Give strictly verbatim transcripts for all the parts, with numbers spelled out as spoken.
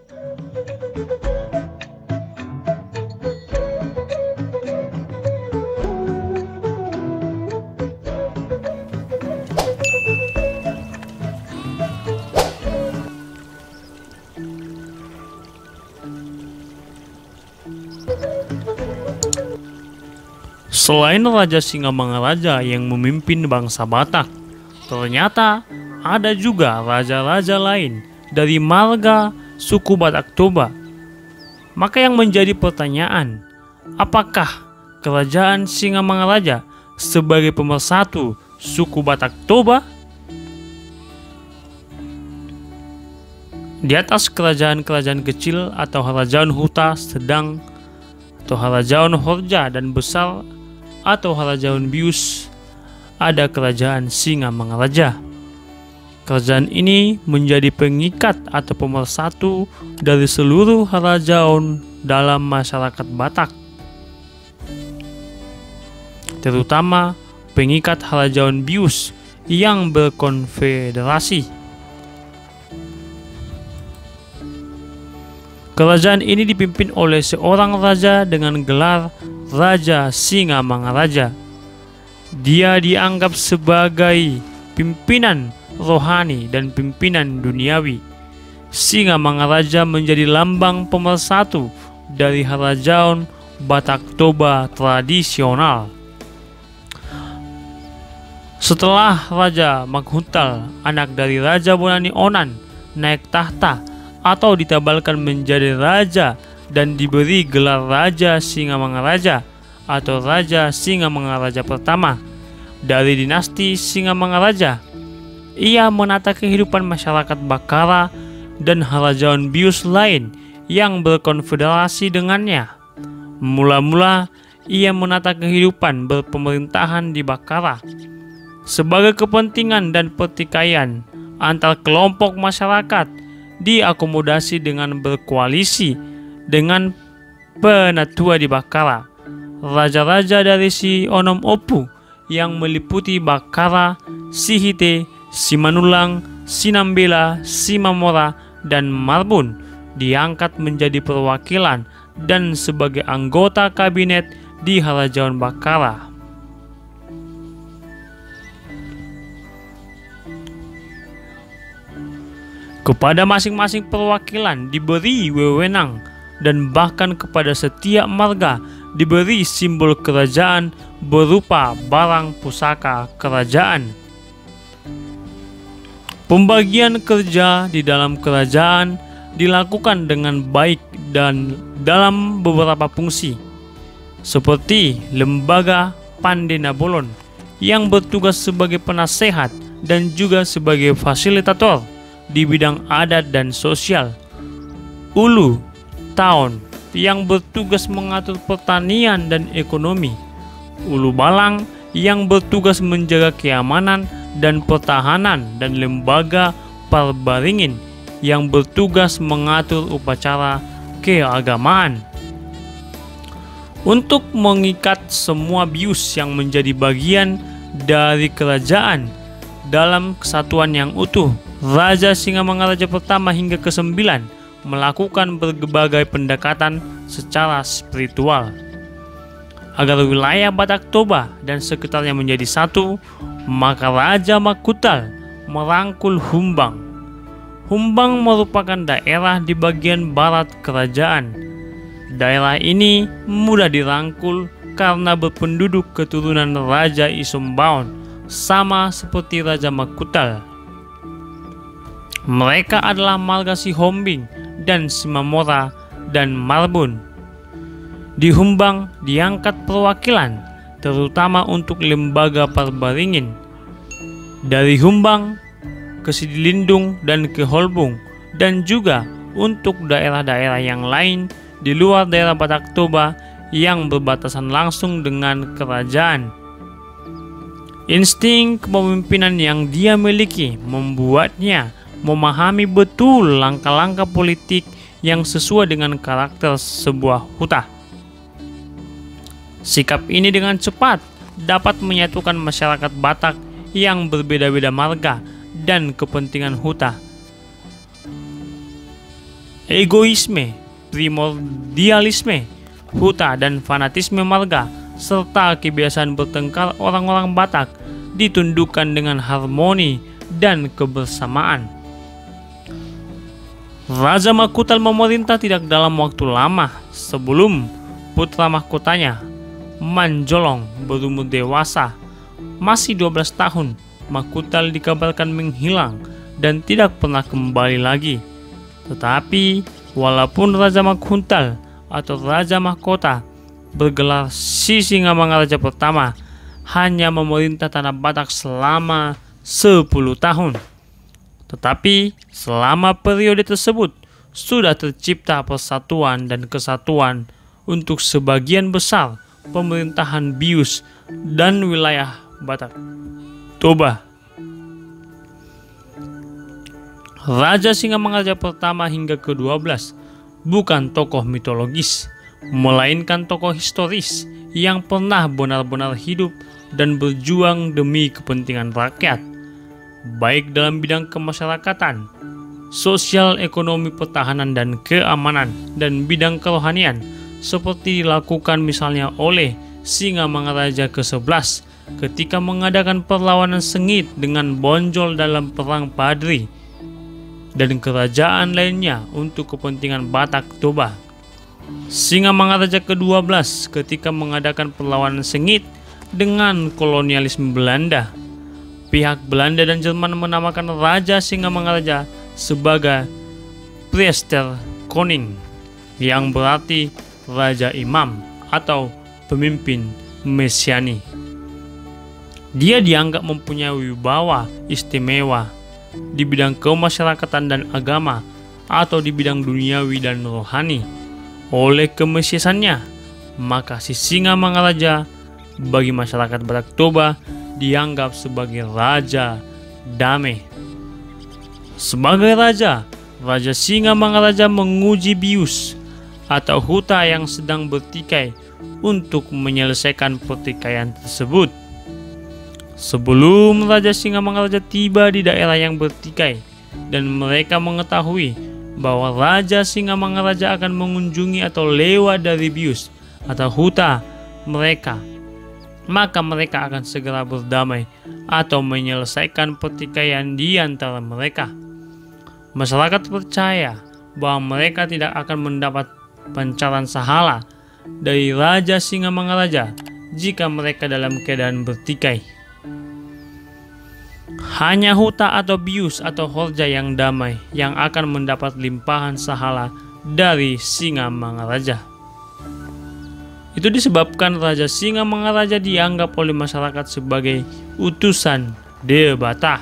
Selain Raja Singamangaraja yang memimpin bangsa Batak, ternyata ada juga raja-raja lain dari marga suku Batak Toba. Maka yang menjadi pertanyaan, apakah kerajaan Singamangaraja sebagai pemersatu suku Batak Toba? Di atas kerajaan-kerajaan kecil atau Harajaon Huta sedang atau Harajaon Horja dan besar atau Harajaon Bius, ada kerajaan Singamangaraja. Kerajaan ini menjadi pengikat atau pemersatu dari seluruh Harajaon dalam masyarakat Batak, terutama pengikat Harajaon Bius yang berkonfederasi. Kerajaan ini dipimpin oleh seorang raja dengan gelar Raja Singamangaraja. Dia dianggap sebagai pimpinan rohani dan pimpinan duniawi. Singamangaraja menjadi lambang pemersatu dari Harajaon Batak Toba tradisional. Setelah Raja Makhutal, anak dari Raja Bonani Onan, naik tahta atau ditabalkan menjadi raja dan diberi gelar Raja Singamangaraja atau Raja Singamangaraja pertama dari dinasti Singamangaraja, ia menata kehidupan masyarakat Bakara dan Harajaon Bius lain yang berkonfederasi dengannya. Mula-mula ia menata kehidupan berpemerintahan di Bakara sebagai kepentingan dan pertikaian antar kelompok masyarakat diakomodasi dengan berkoalisi dengan penatua di Bakara, raja-raja dari si Onom Opu yang meliputi Bakara, Sihite, Simanulang, Sinambela, Simamora, dan Marbun diangkat menjadi perwakilan dan sebagai anggota kabinet di Harajaon Bakara. Kepada masing-masing perwakilan diberi wewenang dan bahkan kepada setiap marga diberi simbol kerajaan berupa barang pusaka kerajaan. Pembagian kerja di dalam kerajaan dilakukan dengan baik dan dalam beberapa fungsi, seperti lembaga Pandenabolon yang bertugas sebagai penasehat dan juga sebagai fasilitator di bidang adat dan sosial. Ulu Taon yang bertugas mengatur pertanian dan ekonomi. Ulu Balang yang bertugas menjaga keamanan dan pertahanan, dan lembaga Parbaringin yang bertugas mengatur upacara keagamaan. Untuk mengikat semua bius yang menjadi bagian dari kerajaan dalam kesatuan yang utuh, Raja Singamangaraja pertama hingga kesembilan melakukan berbagai pendekatan secara spiritual agar wilayah Batak Toba dan sekitarnya menjadi satu. Maka Raja Makhutal merangkul Humbang. Humbang merupakan daerah di bagian barat kerajaan. Daerah ini mudah dirangkul karena berpenduduk keturunan Raja Isombaon, sama seperti Raja Makhutal. Mereka adalah marga Sihombing dan Simamora dan Marbun. Di Humbang diangkat perwakilan, terutama untuk lembaga Parbaringin. Dari Humbang ke Sidilindung dan ke Holbung, dan juga untuk daerah-daerah yang lain di luar daerah Batak Toba yang berbatasan langsung dengan kerajaan. Insting kepemimpinan yang dia miliki membuatnya memahami betul langkah-langkah politik yang sesuai dengan karakter sebuah huta. Sikap ini dengan cepat dapat menyatukan masyarakat Batak yang berbeda-beda marga dan kepentingan huta. egoisme, primordialisme, huta dan fanatisme marga, serta kebiasaan bertengkar orang-orang Batak ditundukkan dengan harmoni dan kebersamaan. Raja Makuttal memerintah tidak dalam waktu lama sebelum putra mahkotanya, Manjolong, berumur dewasa. Masih dua belas tahun, Makuttal dikabarkan menghilang dan tidak pernah kembali lagi. Tetapi, walaupun Raja Makuttal atau Raja Mahkota bergelar Sisingamangaraja pertama hanya memerintah tanah Batak selama sepuluh tahun. Tetapi selama periode tersebut sudah tercipta persatuan dan kesatuan untuk sebagian besar pemerintahan bius dan wilayah Batak Toba. Raja Singamangaraja pertama hingga kedua belas bukan tokoh mitologis, melainkan tokoh historis yang pernah benar-benar hidup dan berjuang demi kepentingan rakyat, baik dalam bidang kemasyarakatan, sosial, ekonomi, pertahanan, dan keamanan, dan bidang kerohanian, seperti dilakukan misalnya oleh Singamangaraja kesebelas ketika mengadakan perlawanan sengit dengan Bonjol dalam Perang Padri, dan kerajaan lainnya untuk kepentingan Batak Toba. Singamangaraja kedua belas ketika mengadakan perlawanan sengit dengan kolonialisme Belanda. Pihak Belanda dan Jerman menamakan Raja Singamangaraja sebagai Priester Koning, yang berarti Raja Imam atau pemimpin Mesiani. Dia dianggap mempunyai wibawa istimewa di bidang kemasyarakatan dan agama atau di bidang duniawi dan rohani. Oleh kemesiasannya, maka si Singamangaraja bagi masyarakat Batak Toba dianggap sebagai Raja Damai. Sebagai raja, Raja Singamangaraja menguji bius atau huta yang sedang bertikai untuk menyelesaikan pertikaian tersebut. Sebelum Raja Singamangaraja tiba di daerah yang bertikai dan mereka mengetahui bahwa Raja Singamangaraja akan mengunjungi atau lewat dari bius atau huta mereka, maka mereka akan segera berdamai atau menyelesaikan pertikaian di antara mereka. Masyarakat percaya bahwa mereka tidak akan mendapat pancaran sahala dari Raja Singamangaraja jika mereka dalam keadaan bertikai. Hanya huta atau bius atau horja yang damai yang akan mendapat limpahan sahala dari Singamangaraja. Itu disebabkan Raja Singamangaraja dianggap oleh masyarakat sebagai utusan Dewata.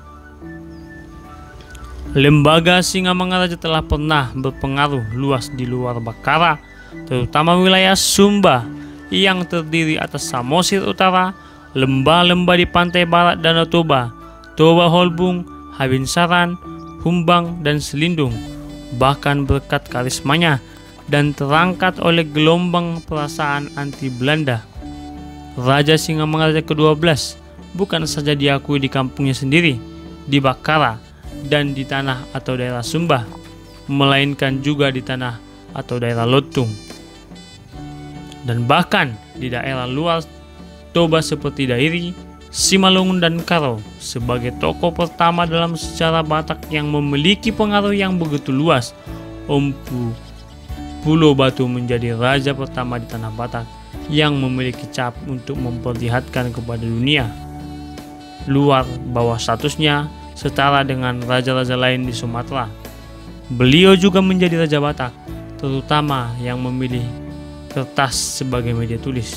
Lembaga Singamangaraja telah pernah berpengaruh luas di luar Bakara, terutama wilayah Sumba yang terdiri atas Samosir Utara, lembah-lembah di pantai barat Danau Toba, Toba Holbung, Habinsaran, Humbang, dan Selindung. Bahkan berkat karismanya dan terangkat oleh gelombang perasaan anti Belanda, Raja Singamangaraja kedua belas bukan saja diakui di kampungnya sendiri, di Bakara, dan di tanah atau daerah Sumba, melainkan juga di tanah atau daerah Lotung, dan bahkan di daerah luar Toba seperti Dairi, Simalungun, dan Karo, sebagai tokoh pertama dalam sejarah Batak yang memiliki pengaruh yang begitu luas. Empu Pulau Batu menjadi raja pertama di tanah Batak yang memiliki cap untuk memperlihatkan kepada dunia luar bahwa statusnya setara dengan raja-raja lain di Sumatera. Beliau juga menjadi raja Batak, terutama yang memilih kertas sebagai media tulis.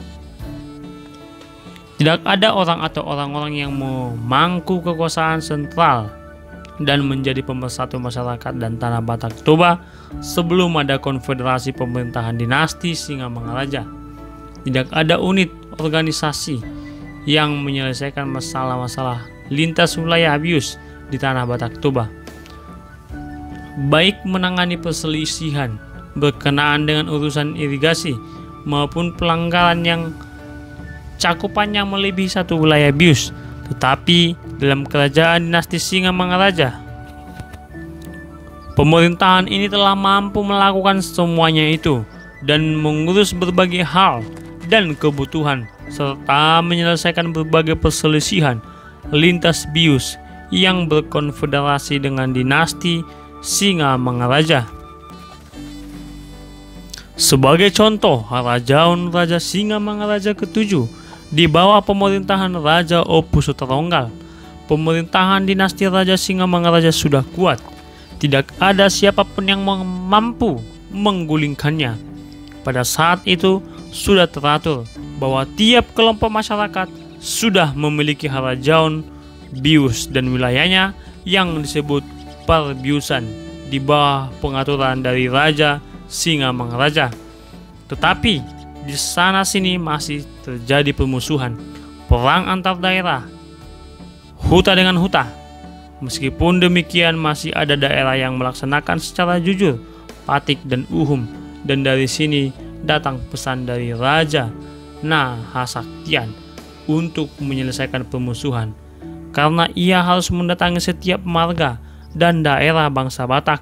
Tidak ada orang atau orang-orang yang memangku kekuasaan sentral dan menjadi pemersatu masyarakat dan tanah Batak Toba sebelum ada konfederasi pemerintahan dinasti Singamangaraja. Tidak ada unit organisasi yang menyelesaikan masalah-masalah lintas wilayah bius di tanah Batak Toba, baik menangani perselisihan berkenaan dengan urusan irigasi maupun pelanggaran yang cakupannya melebihi satu wilayah bius. Tetapi dalam kerajaan dinasti Singamangaraja, Pemerintahan ini telah mampu melakukan semuanya itu dan mengurus berbagai hal dan kebutuhan serta menyelesaikan berbagai perselisihan lintas bius yang berkonfederasi dengan dinasti Singamangaraja. Sebagai contoh, Kerajaan Raja Singamangaraja ketujuh di bawah pemerintahan Raja Opu Suteronggal. Pemerintahan dinasti Raja Singamangaraja sudah kuat. Tidak ada siapapun yang mampu menggulingkannya. Pada saat itu sudah teratur bahwa tiap kelompok masyarakat sudah memiliki kerajaan bius dan wilayahnya yang disebut perbiusan di bawah pengaturan dari Raja Singamangaraja. Tetapi di sana sini masih terjadi permusuhan, perang antar daerah, huta dengan huta. Meskipun demikian masih ada daerah yang melaksanakan secara jujur Patik dan Uhum, dan dari sini datang pesan dari Raja Nahasaktian untuk menyelesaikan permusuhan, karena ia harus mendatangi setiap marga dan daerah bangsa Batak.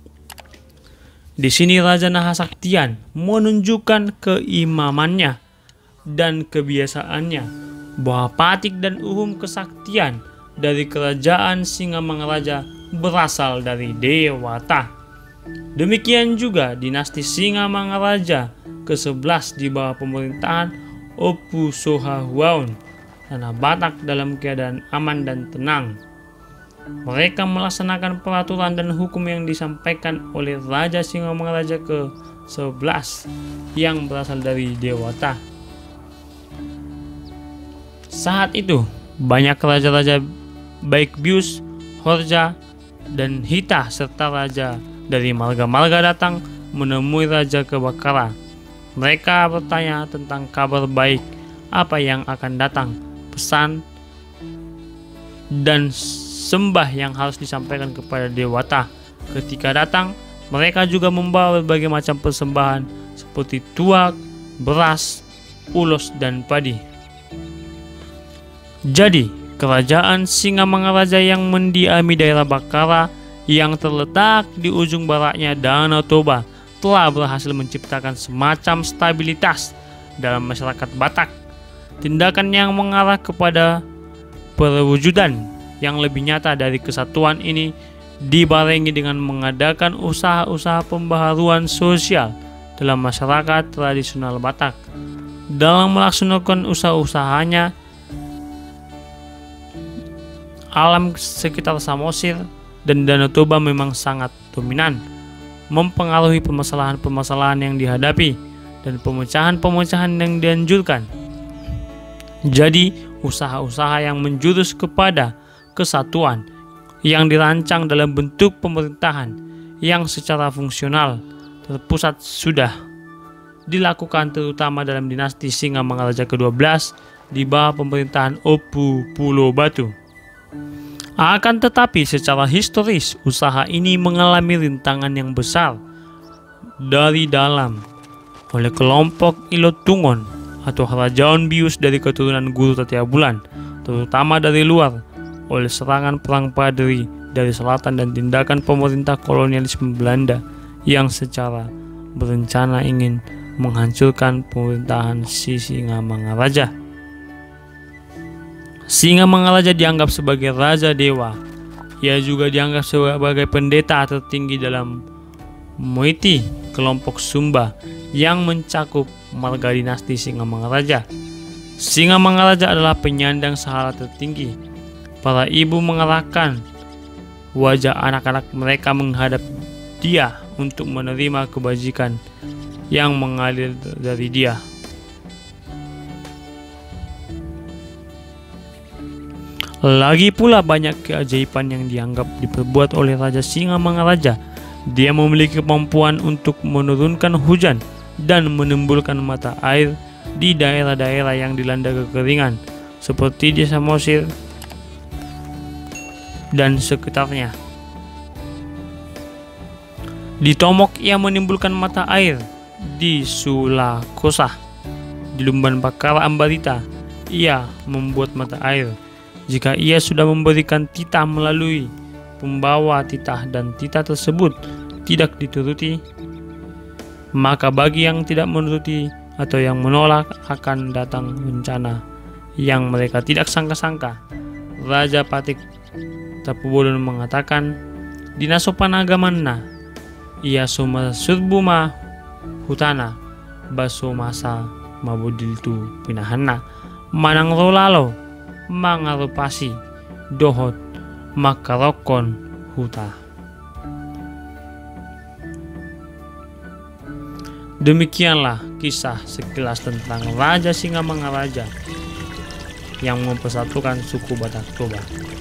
Di sini Raja Nahasaktian menunjukkan keimamannya dan kebiasaannya bahwa Patik dan Uhum kesaktian dari kerajaan Singamangaraja berasal dari Dewata. Demikian juga dinasti Singamangaraja kesebelas di bawah pemerintahan Opu Sohahuaun, tanah Batak dalam keadaan aman dan tenang. Mereka melaksanakan peraturan dan hukum yang disampaikan oleh Raja Singamangaraja ke sebelas yang berasal dari Dewata. Saat itu banyak raja-raja baik bius, horja, dan hita serta raja dari marga-marga datang menemui Raja Kebakara. Mereka bertanya tentang kabar baik apa yang akan datang, pesan dan sembah yang harus disampaikan kepada Dewata. Ketika datang, mereka juga membawa berbagai macam persembahan seperti tuak, beras, ulos, dan padi. Jadi kerajaan Singamangaraja yang mendiami daerah Bakara yang terletak di ujung baratnya Danau Toba telah berhasil menciptakan semacam stabilitas dalam masyarakat Batak. Tindakan yang mengarah kepada perwujudan yang lebih nyata dari kesatuan ini dibarengi dengan mengadakan usaha-usaha pembaharuan sosial dalam masyarakat tradisional Batak. Dalam melaksanakan usaha-usahanya, alam sekitar Samosir dan Danau Toba memang sangat dominan, mempengaruhi permasalahan-permasalahan yang dihadapi dan pemecahan-pemecahan yang dianjurkan. Jadi, usaha-usaha yang menjurus kepada kesatuan yang dirancang dalam bentuk pemerintahan yang secara fungsional terpusat sudah dilakukan terutama dalam dinasti Singamangaraja kedua belas di bawah pemerintahan Opu Pulo Batu. Akan tetapi secara historis usaha ini mengalami rintangan yang besar dari dalam oleh kelompok Ilotungon atau kerajaan bius dari keturunan Guru Tatiabulan, terutama dari luar oleh serangan perang Padri dari selatan dan tindakan pemerintah kolonialisme Belanda yang secara berencana ingin menghancurkan pemerintahan Singamangaraja. Singamangaraja dianggap sebagai raja dewa. Ia juga dianggap sebagai pendeta tertinggi dalam Moiti, kelompok Sumba yang mencakup marga dinasti Singamangaraja. Singamangaraja adalah penyandang sahala tertinggi. Para ibu mengarahkan wajah anak-anak mereka menghadap dia untuk menerima kebajikan yang mengalir dari dia. Lagi pula banyak keajaiban yang dianggap diperbuat oleh Raja Singamangaraja. Dia memiliki kemampuan untuk menurunkan hujan dan menimbulkan mata air di daerah-daerah yang dilanda kekeringan seperti di Samosir dan sekitarnya. Di Tomok ia menimbulkan mata air di Sulakosa. Di Lumban Bakara Ambarita ia membuat mata air. Jika ia sudah memberikan titah melalui pembawa titah dan titah tersebut tidak dituruti, maka bagi yang tidak menuruti atau yang menolak akan datang bencana yang mereka tidak sangka-sangka. Raja Patik Tapubodon mengatakan, "Dina sopan agamanna, ia suma surbuma hutana, baso masa mabudiltu pinahanna, manang rolalo, mangarupasi, dohot, makarokon huta." Demikianlah kisah sekilas tentang Raja Singamangaraja yang mempersatukan suku Batak Toba.